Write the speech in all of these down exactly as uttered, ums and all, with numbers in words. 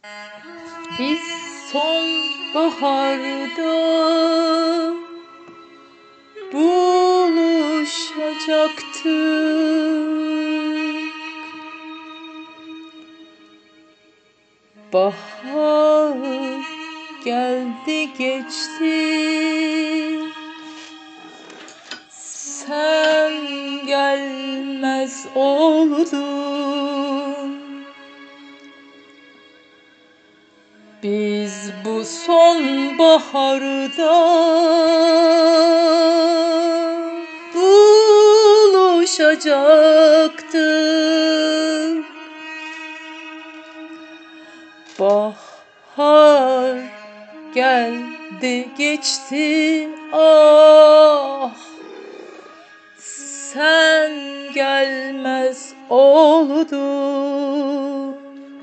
Biz sonbaharda buluşacaktık. Bahar geldi geçti, sen gelmez oldun. Biz bu sonbaharda buluşacaktık. Bahar geldi geçti, ah sen gelmez oldun.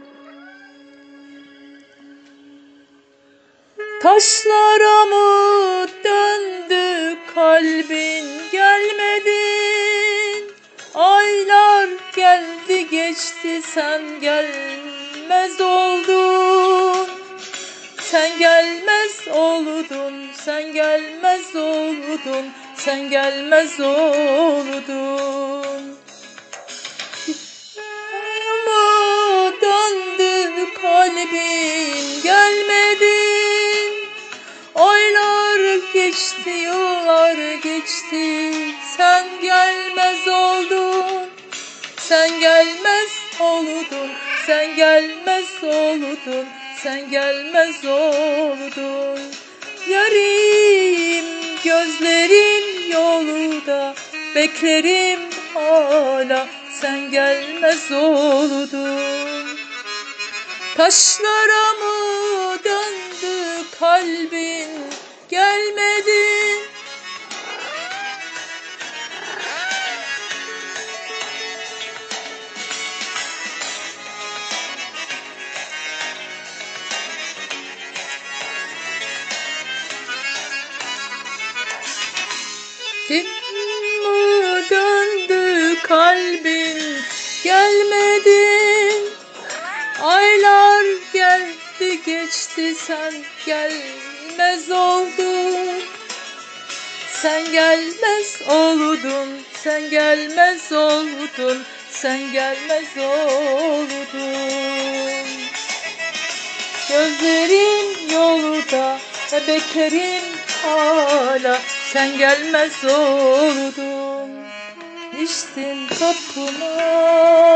Taşlara mı döndü kalbin, gelmedin. Aylar geldi geçti, sen gelmez oldun. Sen gelmez oldun, sen gelmez oldun, sen gelmez oldun. Ama döndü kalbim, gelmedin. Aylar geçti, yıllar geçti, sen gelmez oldun. Sen gelmez oldun, sen gelmez oldun, sen gelmez oldun. Yarim, gözlerin yolda, beklerim hala, sen gelmez oldun. Taşlara mı döndü kalbin, gelmedin. Kim mi döndü kalbin, gelmedin. Aylar geldi geçti, sen gelmez oldun. Sen gelmez oldun, sen gelmez oldun, sen gelmez oldun. Gözlerin yolda ve beklerim hala, sen gelmez oldun. İçtin kapıma,